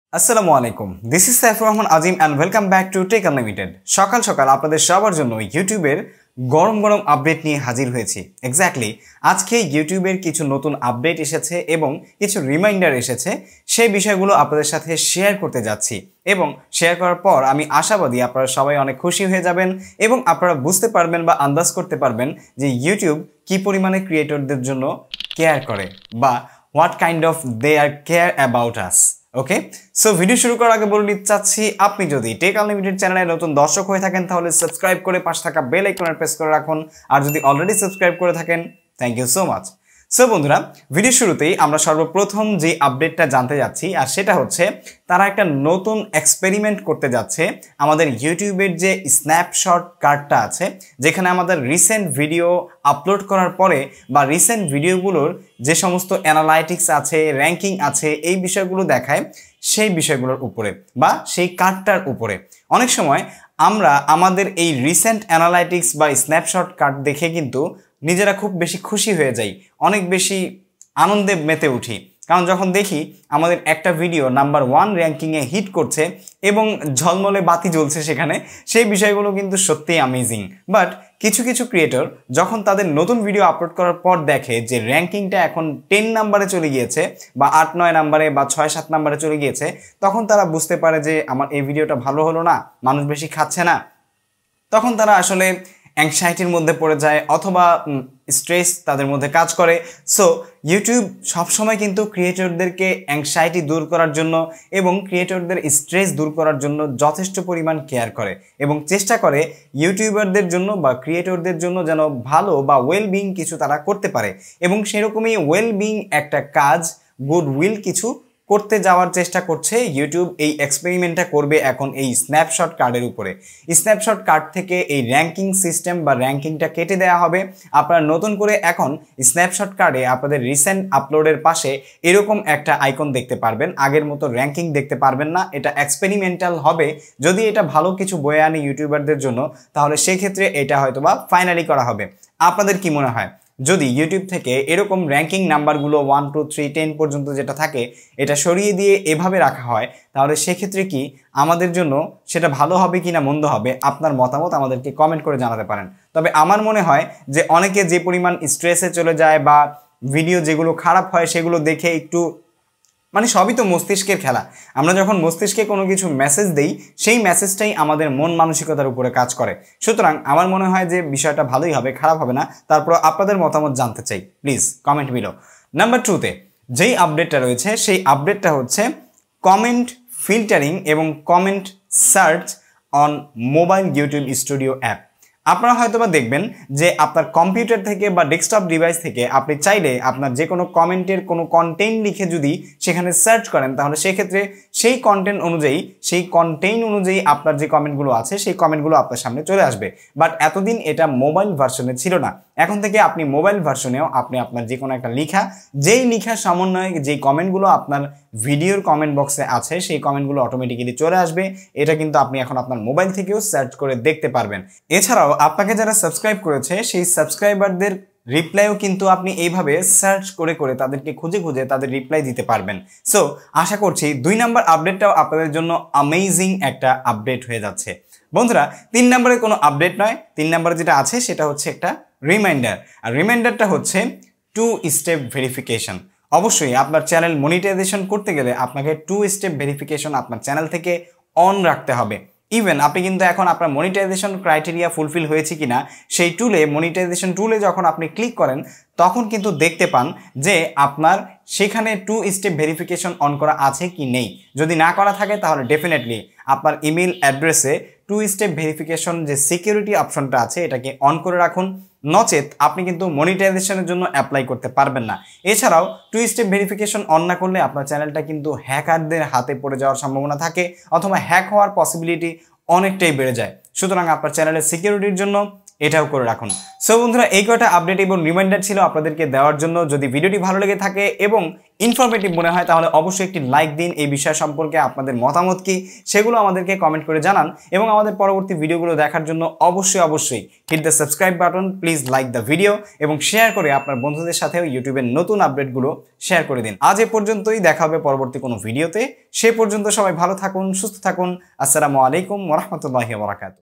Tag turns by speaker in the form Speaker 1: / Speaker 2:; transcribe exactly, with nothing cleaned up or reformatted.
Speaker 1: আসসালামু আলাইকুম, this is Saifur Rahman Azim and welcome back to Tech Unlimited. সকাল সকাল আপনাদের সবার জন্য ইউটিউবের গরম গরম আপডেট নিয়ে হাজির হয়েছি। এক্স্যাক্টলি আজকে ইউটিউবের কিছু নতুন আপডেট এসেছে এবং কিছু রিমাইন্ডার এসেছে, সেই বিষয়গুলো আপনাদের সাথে শেয়ার করতে যাচ্ছি এবং শেয়ার করার পর আমি আশাবাদী আপনারা সবাই অনেক খুশি হয়ে যাবেন এবং আপনারা বুঝতে পারবেন বা আন্দাজ করতে পারবেন যে ইউটিউব কী পরিমাণে ক্রিয়েটরদের জন্য কেয়ার করে বা what kind of they are care about us. Okay, so video শুরু করার আগে বলে নিতে চাচ্ছি, আপনি যদি টেক আনলিমিটেড চ্যানেলে নতুন দর্শক হয়ে থাকেন তাহলে সাবস্ক্রাইব করে পাশে থাকা বেল আইকনে প্রেস করে রাখুন, আর যদি অলরেডি সাবস্ক্রাইব করে থাকেন thank you so much. So বন্ধুরা, ভিডিও শুরুতেই আমরা সর্বপ্রথম যে আপডেটটা জানতে যাচ্ছি আর সেটা হচ্ছে তারা একটা নতুন এক্সপেরিমেন্ট করতে যাচ্ছে। আমাদের ইউটিউবের যে স্ন্যাপশট কার্ডটা আছে, যেখানে আমাদের রিসেন্ট ভিডিও আপলোড করার পরে বা রিসেন্ট ভিডিওগুলোর যে সমস্ত অ্যানালাইটিক্স আছে, র্যাঙ্কিং আছে, এই বিষয়গুলো দেখায় সেই বিষয়গুলোর উপরে বা সেই কার্ডটার উপরে। অনেক সময় আমরা আমাদের এই রিসেন্ট অ্যানালাইটিক্স বা স্ন্যাপশট কার্ড দেখে কিন্তু নিজেরা খুব বেশি খুশি হয়ে যাই, অনেক বেশি আনন্দে মেতে উঠি, কারণ যখন দেখি আমাদের একটা ভিডিও নাম্বার ওয়ান র্যাঙ্কিংয়ে হিট করছে এবং ঝলমলে বাতি জ্বলছে সেখানে, সেই বিষয়গুলো কিন্তু সত্যিই অ্যামেজিং। বাট কিছু কিছু ক্রিয়েটর যখন তাদের নতুন ভিডিও আপলোড করার পর দেখে যে র্যাঙ্কিংটা এখন টেন নাম্বারে চলে গিয়েছে বা আট নয় নাম্বারে বা ছয় সাত নাম্বারে চলে গিয়েছে, তখন তারা বুঝতে পারে যে আমার এই ভিডিওটা ভালো হলো না, মানুষ বেশি খাচ্ছে না। তখন তারা আসলে অ্যাংজাইটির মধ্যে পড়ে যায় অথবা স্ট্রেস তাদের মধ্যে কাজ করে। সো ইউটিউব সবসময় কিন্তু ক্রিয়েটরদেরকে অ্যাংজাইটি দূর করার জন্য এবং ক্রিয়েটরদের স্ট্রেস দূর করার জন্য যথেষ্ট পরিমাণ কেয়ার করে এবং চেষ্টা করে ইউটিউবারদের জন্য বা ক্রিয়েটরদের জন্য যেন ভালো বা ওয়েলবিং কিছু তারা করতে পারে, এবং সেরকমই ওয়েলবিং একটা কাজ, গুড উইল কিছু করতে যাওয়ার চেষ্টা করছে ইউটিউব। এই এক্সপেরিমেন্টটা করবে এখন এই স্ন্যাপশট কার্ডের উপরে। স্ন্যাপশট কার্ড থেকে এই র্যাঙ্কিং সিস্টেম বা র্যাঙ্কিংটা কেটে দেওয়া হবে। আপনারা নতুন করে এখন স্ন্যাপশট কার্ডে আপনাদের রিসেন্ট আপলোডের পাশে এরকম একটা আইকন দেখতে পারবেন, আগের মতো র্যাঙ্কিং দেখতে পারবেন না। এটা এক্সপেরিমেন্টাল হবে, যদি এটা ভালো কিছু বয়ে আনে ইউটিউবারদের জন্য তাহলে সেক্ষেত্রে এটা হয়তো বা ফাইনালি করা হবে। আপনাদের কি মনে হয়, যদি ইউটিউব থেকে এরকম র্যাঙ্কিং নাম্বারগুলো ওয়ান টু থ্রি টেন পর্যন্ত যেটা থাকে এটা সরিয়ে দিয়ে এভাবে রাখা হয়, তাহলে সেক্ষেত্রে কি আমাদের জন্য সেটা ভালো হবে কি না মন্দ হবে? আপনার মতামত আমাদেরকে কমেন্ট করে জানাতে পারেন। তবে আমার মনে হয় যে অনেকে যে পরিমাণ স্ট্রেসে চলে যায় বা ভিডিও যেগুলো খারাপ হয় সেগুলো দেখে একটু, মানে সবই তো মস্তিষ্কের খেলা, আমরা যখন মস্তিষ্কে কোনো কিছু মেসেজ দেই সেই মেসেজটাই আমাদের মন মানসিকতার উপরে কাজ করে। সুতরাং আমার মনে হয় যে বিষয়টা ভালোই হবে, খারাপ হবে না। তারপর আপনাদের মতামত জানতে চাই, প্লিজ কমেন্ট বিলো। নাম্বার টুতে যেই আপডেটটা রয়েছে সেই আপডেটটা হচ্ছে কমেন্ট ফিল্টারিং এবং comment search on mobile YouTube studio app. আপনারা হয়তো বা দেখবেন যে আপনার কম্পিউটার থেকে বা ডেস্কটপ ডিভাইস থেকে আপনি চাইলে আপনার যে কোনো কমেন্টের কোনো কন্টেন্ট লিখে যদি সেখানে সার্চ করেন, তাহলে সেক্ষেত্রে সেই কন্টেন্ট অনুযায়ী সেই কন্টেন্ট অনুযায়ী আপনার যে কমেন্টগুলো আছে সেই কমেন্টগুলো আপনার সামনে চলে আসবে। বাট এতদিন এটা মোবাইল ভার্সনে ছিল না, এখন থেকে আপনি মোবাইল ভার্সনেও আপনি আপনার যে কোনো একটা লেখা, যেই লেখার সমন্বয়ে যেই কমেন্টগুলো আপনার ভিডিওর কমেন্ট বক্সে আছে সেই কমেন্টগুলো অটোমেটিক্যালি চলে আসবে। এটা কিন্তু আপনি এখন আপনার মোবাইল থেকেও সার্চ করে দেখতে পারবেন। এছাড়াও আপনাকে যারা সাবস্ক্রাইব করেছে সেই সাবস্ক্রাইবারদের রিপ্লাইও কিন্তু আপনি এইভাবে সার্চ করে করে তাদেরকে খুঁজে খুঁজে তাদের রিপ্লাই দিতে পারবেন। সো আশা করছি দুই নাম্বার আপডেটটাও আপনাদের জন্য অ্যামেজিং একটা আপডেট হয়ে যাচ্ছে। বন্ধুরা, তিন নম্বরে কোনো আপডেট নয়, তিন নম্বরে যেটা আছে সেটা হচ্ছে একটা রিমাইন্ডার, আর রিমাইন্ডারটা হচ্ছে টু স্টেপ ভেরিফিকেশন। অবশ্যই আপনার চ্যানেল মনিটাইজেশন করতে গেলে আপনাকে টু স্টেপ ভেরিফিকেশন আপনার চ্যানেল থেকে অন রাখতে হবে। ইভেন আপনি কিন্তু এখন আপনার মনিটাইজেশন ক্রাইটেরিয়া ফুলফিল হয়েছে কিনা সেই টুলে, মনিটাইজেশন টুলে যখন আপনি ক্লিক করেন তখন কিন্তু দেখতে পান যে আপনার সেখানে টু স্টেপ ভেরিফিকেশন অন করা আছে কি নেই। যদি না করা থাকে তাহলে ডেফিনেটলি আপনার ইমেল অ্যাড্রেসে টু স্টেপ ভেরিফিকেশন যে সিকিউরিটি অপশনটা আছে এটাকে অন করে রাখুন, নচেত আপনি কিন্তু মনিটাইজেশনের জন্য অ্যাপ্লাই করতে পারবেন না। এছাড়াও টু স্টেপ ভেরিফিকেশন অন না করলে আপনার চ্যানেলটা কিন্তু হ্যাকারদের হাতে পড়ে যাওয়ার সম্ভাবনা থাকে অথবা হ্যাক হওয়ার পসিবিলিটি অনেকটাই বেড়ে যায়। সুতরাং আপনার চ্যানেলের সিকিউরিটির জন্য এটাও করে রাখুন। সো বন্ধুরা, এই কয়টা আপডেট এবং রিমাইন্ডার ছিল আপনাদেরকে দেওয়ার জন্য। যদি ভিডিওটি ভালো লেগে থাকে এবং ইনফরমেটিভ মনে হয় তাহলে অবশ্যই একটি লাইক দিন। এই বিষয় সম্পর্কে আপনাদের মতামত কি সেগুলো আমাদেরকে কমেন্ট করে জানান এবং আমাদের পরবর্তী ভিডিওগুলো দেখার জন্য অবশ্যই অবশ্যই hit the subscribe button, please like the video এবং শেয়ার করে আপনার বন্ধুদের সাথেও ইউটিউবের নতুন আপডেটগুলো শেয়ার করে দিন। আজ এ পর্যন্তই, দেখা হবে পরবর্তী কোনো ভিডিওতে। সে পর্যন্ত সবাই ভালো থাকুন, সুস্থ থাকুন। আসসালামু আলাইকুম ওয়া রাহমাতুল্লাহি ওয়া বারাকাতুহু।